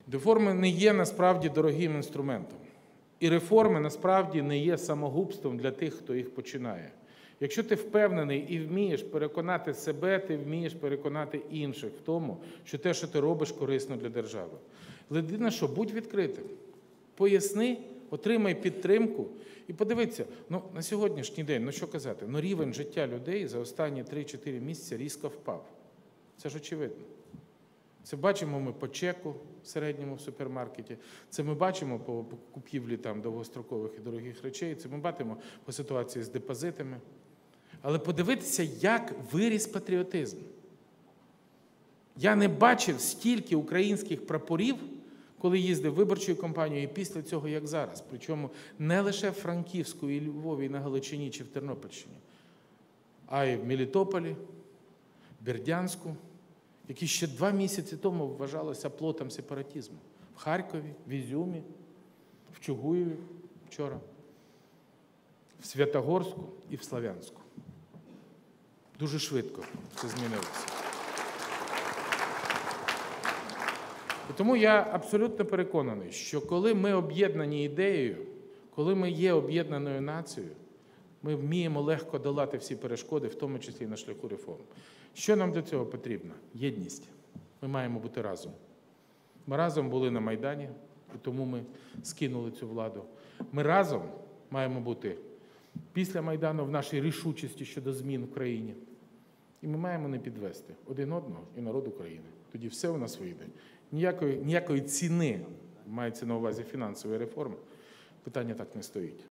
Реформи не є насправді дорогим інструментом. І реформи насправді не є самогубством для тих, хто їх починає. Якщо ти впевнений і вмієш переконати себе, ти вмієш переконати інших в тому, що те, що ти робиш, корисно для держави. Єдине, що будь відкритим. Поясни, отримай підтримку і подивіться, на сьогоднішній день, що казати, рівень життя людей за останні 3-4 місяці різко впав. Це ж очевидно. Це бачимо ми по чеку в середньому в супермаркеті, це ми бачимо по купівлі довгострокових і дорогих речей, це ми бачимо по ситуації з депозитами. Але подивитися, як виріс патріотизм. Я не бачив стільки українських прапорів, коли їздив виборчою кампанією, і після цього, як зараз. Причому не лише в Франківську, і Львові, і на Галичині, чи в Тернопільщині, а й в Мелітополі, Бердянську, які ще 2 місяці тому вважалися плотом сепаратизму. В Харкові, в Ізюмі, в Чугуєві вчора, в Святогорську і в Слов'янську. Дуже швидко це змінилося. І тому я абсолютно переконаний, що коли ми об'єднані ідеєю, коли ми є об'єднаною нацією, ми вміємо легко долати всі перешкоди, в тому числі і на шляху реформ. Що нам для цього потрібно? Єдність. Ми маємо бути разом. Ми разом були на Майдані, і тому ми скинули цю владу. Ми разом маємо бути після Майдану в нашій рішучості щодо змін в країні. І ми маємо не підвести один одного і народ України. Тоді все у нас вийде. Ніякої ціни, мається на увазі фінансової реформи, питання так не стоїть.